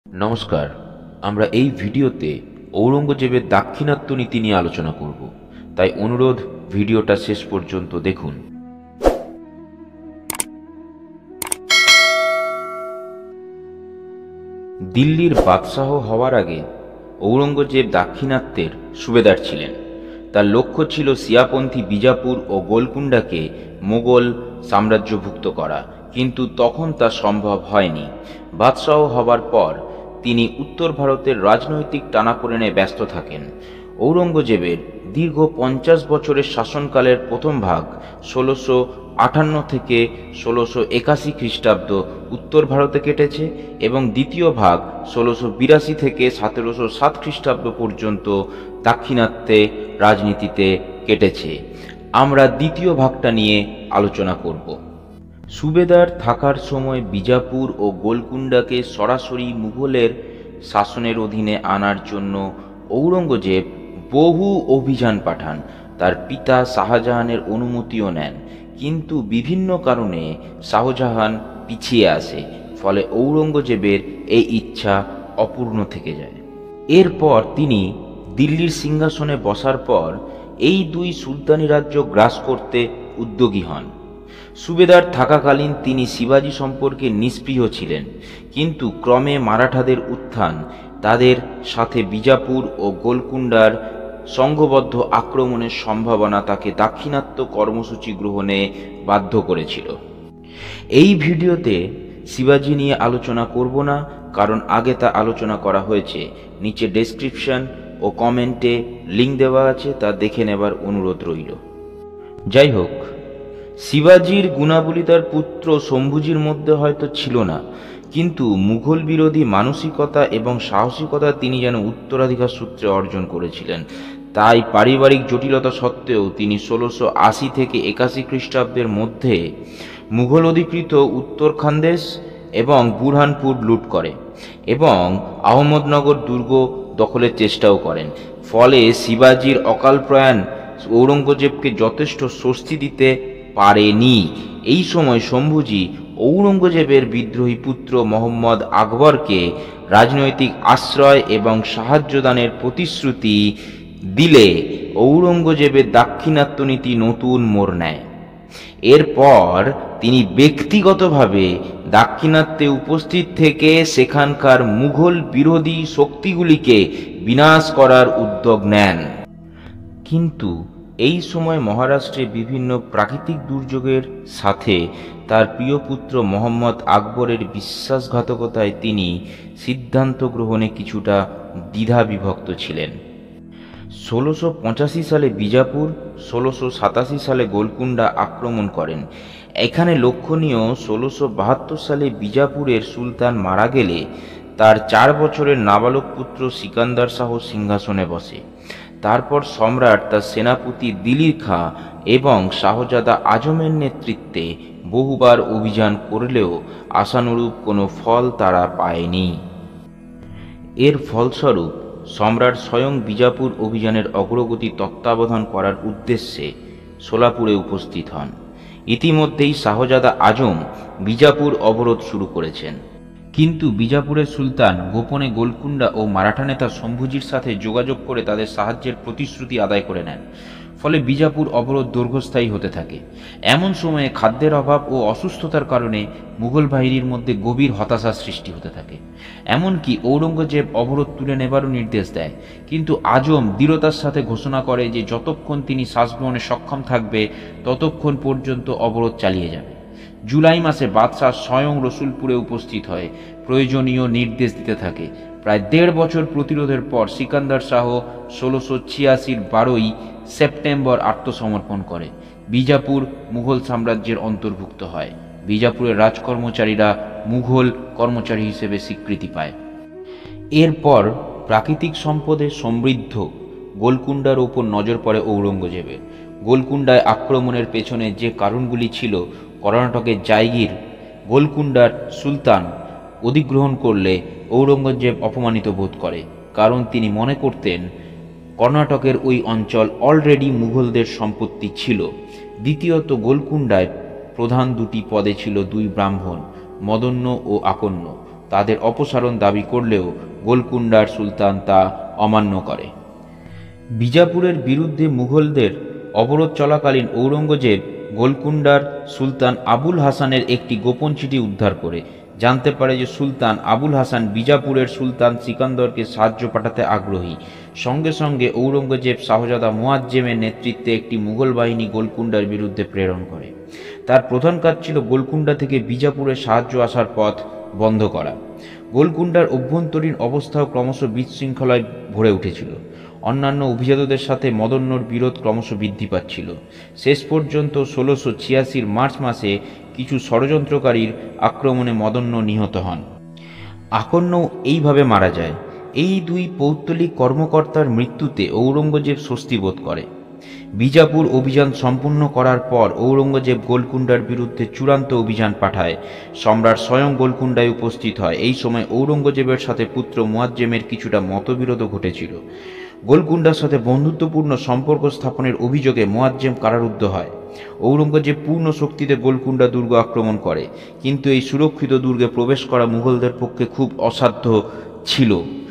নমস্কার। আমরা এই ভিডিওতে ঔরঙ্গজেবের দাক্ষিণাত্য নীতি নিয়ে আলোচনা করব, তাই অনুরোধ ভিডিওটা শেষ পর্যন্ত দেখুন। দিল্লির বাদশাহ হওয়ার আগে ঔরঙ্গজেব দাক্ষিণাত্যের সুবেদার ছিলেন। তার লক্ষ্য ছিল শিয়াপন্থী বিজাপুর ও গোলকুন্ডাকে মোগল সাম্রাজ্যভুক্ত করা, কিন্তু তখন তা সম্ভব হয়নি। বাদশাহ হবার পর তিনি উত্তর ভারতের রাজনৈতিক টানাপোড়েনে ব্যস্ত থাকেন। ঔরঙ্গজেবের দীর্ঘ 50 বছরের শাসনকালের প্রথম ভাগ 1658 থেকে 1681 খ্রিস্টাব্দ উত্তর ভারতে কেটেছে এবং দ্বিতীয় ভাগ 1682 থেকে 1707 খ্রিস্টাব্দ পর্যন্ত দাক্ষিণাত্যে রাজনীতিতে কেটেছে। আমরা দ্বিতীয় ভাগটা নিয়ে আলোচনা করব। সুবেদার থাকার সময় বিজাপুর ও গোলকুন্ডাকে সরাসরি মুঘলের শাসনের অধীনে আনার জন্য ঔরঙ্গজেব বহু অভিযান পাঠান। তার পিতা শাহজাহানের অনুমতিও নেন, কিন্তু বিভিন্ন কারণে শাহজাহান পিছিয়ে আসে, ফলে ঔরঙ্গজেবের এই ইচ্ছা অপূর্ণ থেকে যায়। এরপর তিনি দিল্লির সিংহাসনে বসার পর এই দুই সুলতানি রাজ্য গ্রাস করতে উদ্যোগী হন। সুবেদার থাকাকালীন তিনি শিবাজি সম্পর্কে নিস্পৃহ ছিলেন, কিন্তু ক্রমে মারাঠাদের উত্থান তাদের সাথে বিজাপুর ও গোলকুন্ডার সংঘবদ্ধ আক্রমণের সম্ভাবনা তাকে দাক্ষিণাত্য কর্মসূচি গ্রহণে বাধ্য করেছিল। এই ভিডিওতে শিবাজি নিয়ে আলোচনা করব না, কারণ আগে তা আলোচনা করা হয়েছে। নিচে ডেসক্রিপশন ও কমেন্টে লিঙ্ক দেওয়া আছে, তা দেখে নেবার অনুরোধ রইল। যাই হোক, শিবাজির গুণাবলী তার পুত্র শম্ভুজির মধ্যে হয়তো ছিল না, কিন্তু মুঘল বিরোধী মানসিকতা এবং সাহসিকতা তিনি যেন উত্তরাধিকার সূত্রে অর্জন করেছিলেন। তাই পারিবারিক জটিলতা সত্ত্বেও তিনি 1680 থেকে 81 খ্রিস্টাব্দের মধ্যে মুঘল অধিকৃত উত্তর খানদেশ এবং বুরহানপুর লুট করে এবং আহমদনগর দুর্গ দখলের চেষ্টাও করেন। ফলে শিবাজির অকাল প্রয়াণ ঔরঙ্গজেবকে যথেষ্ট স্বস্তি দিতে পারেনি। এই সময় শম্ভুজি ঔরঙ্গজেবের বিদ্রোহী পুত্র মোহাম্মদ আকবরকে রাজনৈতিক আশ্রয় এবং সাহায্যদানের প্রতিশ্রুতি দিলে ঔরঙ্গজেবের দাক্ষিণাত্য নীতি নতুন মোড় নেয়। এরপর তিনি ব্যক্তিগতভাবে দাক্ষিণাত্যে উপস্থিত থেকে সেখানকার মুঘল বিরোধী শক্তিগুলিকে বিনাশ করার উদ্যোগ নেন। কিন্তু এই সময় মহারাষ্ট্রে বিভিন্ন প্রাকৃতিক দুর্যোগের সাথে তার প্রিয় পুত্র মোহাম্মদ আকবরের বিশ্বাসঘাতকতায় তিনি সিদ্ধান্ত গ্রহণে কিছুটা দ্বিধাবিভক্ত ছিলেন। 1685 সালে বিজাপুর, 1687 সালে গোলকুন্ডা আক্রমণ করেন। এখানে লক্ষণীয়, 1672 সালে বিজাপুরের সুলতান মারা গেলে তার 4 বছরের নাবালক পুত্র সিকান্দার শাহ সিংহাসনে বসে। তারপর সম্রাট তার সেনাপতি দিলির খাঁ এবং শাহজাদা আজমের নেতৃত্বে বহুবার অভিযান করলেও আশানুরূপ কোনো ফল তারা পায়নি। এর ফলস্বরূপ সম্রাট স্বয়ং বিজাপুর অভিযানের অগ্রগতি তত্ত্বাবধান করার উদ্দেশ্যে সোলাপুরে উপস্থিত হন। ইতিমধ্যেই শাহজাদা আজম বিজাপুর অবরোধ শুরু করেছেন, কিন্তু বিজাপুরের সুলতান গোপনে গোলকুন্ডা ও মারাঠা নেতা শম্ভুজির সাথে যোগাযোগ করে তাদের সাহায্যের প্রতিশ্রুতি আদায় করে নেন। ফলে বিজাপুর অবরোধ দীর্ঘস্থায়ী হতে থাকে। এমন সময়ে খাদ্যের অভাব ও অসুস্থতার কারণে মুঘল বাহিনীর মধ্যে গভীর হতাশার সৃষ্টি হতে থাকে। এমনকি ঔরঙ্গজেব অবরোধ তুলে নেবারও নির্দেশ দেয়, কিন্তু আজম দৃঢ়তার সাথে ঘোষণা করে যে যতক্ষণ তিনি শ্বাস গ্রহণে সক্ষম থাকবে ততক্ষণ পর্যন্ত অবরোধ চালিয়ে যাবে। জুলাই মাসে বাদশাহ স্বয়ং রসুলপুরে উপস্থিত হয়ে প্রয়োজনীয় নির্দেশ দিতে থাকে। প্রায় 1.5 বছর প্রতিরোধের পর সিকান্দার শাহ 1686-র 12ই সেপ্টেম্বর আত্মসমর্পণ করে। বিজাপুর মুঘল সাম্রাজ্যের অন্তর্ভুক্ত হয়। বিজাপুরের রাজকর্মচারীরা মুঘল কর্মচারী হিসেবে স্বীকৃতি পায়। এরপর প্রাকৃতিক সম্পদে সমৃদ্ধ গোলকুন্ডার উপর নজর পড়ে ঔরঙ্গজেবের। গোলকুন্ডায় আক্রমণের পেছনে যে কারণগুলি ছিল, কর্ণাটকের জায়গির গোলকুন্ডার সুলতান অধিগ্রহণ করলে ঔরঙ্গজেব অপমানিত বোধ করে, কারণ তিনি মনে করতেন কর্ণাটকের ওই অঞ্চল অলরেডি মুঘলদের সম্পত্তি ছিল। দ্বিতীয়ত, গোলকুন্ডায় প্রধান দুটি পদে ছিল 2 ব্রাহ্মণ, মদন্য ও আকন্য। তাদের অপসারণ দাবি করলেও গোলকুন্ডার সুলতান তা অমান্য করে। বিজাপুরের বিরুদ্ধে মুঘলদের অবরোধ চলাকালীন ঔরঙ্গজেব গোলকুন্ডার সুলতান আবুল হাসানের একটি গোপন চিঠি উদ্ধার করে জানতে পারে যে সুলতান আবুল হাসান বিজাপুরের সুলতান সিকান্দরকে সাহায্য পাঠাতে আগ্রহী। সঙ্গে সঙ্গে ঔরঙ্গজেব শাহজাদা মুয়াজ্জেমের নেতৃত্বে একটি মুঘল বাহিনী গোলকুন্ডার বিরুদ্ধে প্রেরণ করে। তার প্রধান কাজ ছিল গোলকুন্ডা থেকে বিজাপুরে সাহায্য আসার পথ বন্ধ করা। গোলকুন্ডার অভ্যন্তরীণ অবস্থাও ক্রমশ বিশৃঙ্খলায় ভরে উঠেছিল। অন্যান্য অভিজাতদের সাথে মদন্যর বিরোধ ক্রমশ বৃদ্ধি পাচ্ছিল। শেষ পর্যন্ত 1686 মার্চ মাসে কিছু ষড়যন্ত্রকারীর আক্রমণে মদন্য নিহত হন। আকন্যও এইভাবে মারা যায়। এই দুই পৌত্তলিক কর্মকর্তার মৃত্যুতে ঔরঙ্গজেব স্বস্তি বোধ করে। বিজাপুর অভিযান সম্পূর্ণ করার পর ঔরঙ্গজেব গোলকুন্ডার বিরুদ্ধে চূড়ান্ত অভিযান পাঠায়। সম্রাট স্বয়ং গোলকুন্ডায় উপস্থিত হয়। এই সময় ঔরঙ্গজেবের সাথে পুত্র মুয়াজ্জেমের কিছুটা মতবিরোধও ঘটেছিল। গোলকুন্ডার সাথে বন্ধুত্বপূর্ণ সম্পর্ক স্থাপনের অভিযোগে মুয়াজ্জেম কারারুদ্ধ হয়। ঔরঙ্গজেব পূর্ণ শক্তিতে গোলকুন্ডা দুর্গ আক্রমণ করে, কিন্তু এই সুরক্ষিত দুর্গে প্রবেশ করা মুঘলদের পক্ষে খুব অসাধ্য ছিল।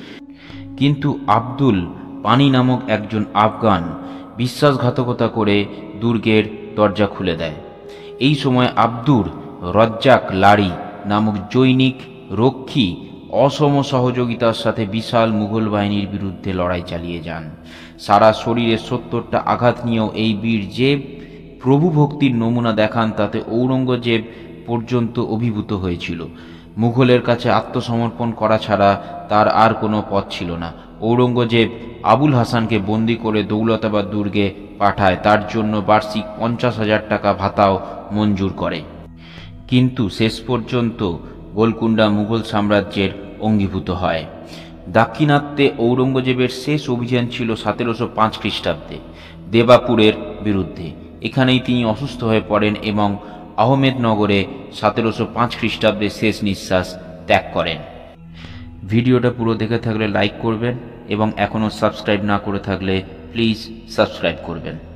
কিন্তু আব্দুল পানি নামক একজন আফগান বিশ্বাসঘাতকতা করে দুর্গের দরজা খুলে দেয়। এই সময় আব্দুর রজ্জাক লাড়ি নামক জৈনিক রক্ষী অসম সহযোগিতার সাথে বিশাল মুঘল বাহিনীর বিরুদ্ধে লড়াই চালিয়ে যান। সারা শরীরে 70টা আঘাত নিয়েও এই বীর যে প্রভু ভক্তির নমুনা দেখান তাতে ঔরঙ্গজেব পর্যন্ত অভিভূত হয়েছিল। মুঘলের কাছে আত্মসমর্পণ করা ছাড়া তার আর কোনো পথ ছিল না। ঔরঙ্গজেব আবুল হাসানকে বন্দি করে দৌলতাবাদ দুর্গে পাঠায়। তার জন্য বার্ষিক 50,000 টাকা ভাতাও মঞ্জুর করে। কিন্তু শেষ পর্যন্ত গোলকুন্ডা মুঘল সাম্রাজ্যের অঙ্গীভূত হয়। দাক্ষিণাত্যে ঔরঙ্গজেবের শেষ অভিযান ছিল 1705 খ্রিস্টাব্দে দেবাপুরের বিরুদ্ধে। এখানেই তিনি অসুস্থ হয়ে পড়েন এবং আহমেদনগরে 1705 খ্রিস্টাব্দে শেষ নিঃশ্বাস ত্যাগ করেন। ভিডিওটা পুরো দেখে থাকলে লাইক করবেন এবং এখনও সাবস্ক্রাইব না করে থাকলে প্লিজ সাবস্ক্রাইব করবেন।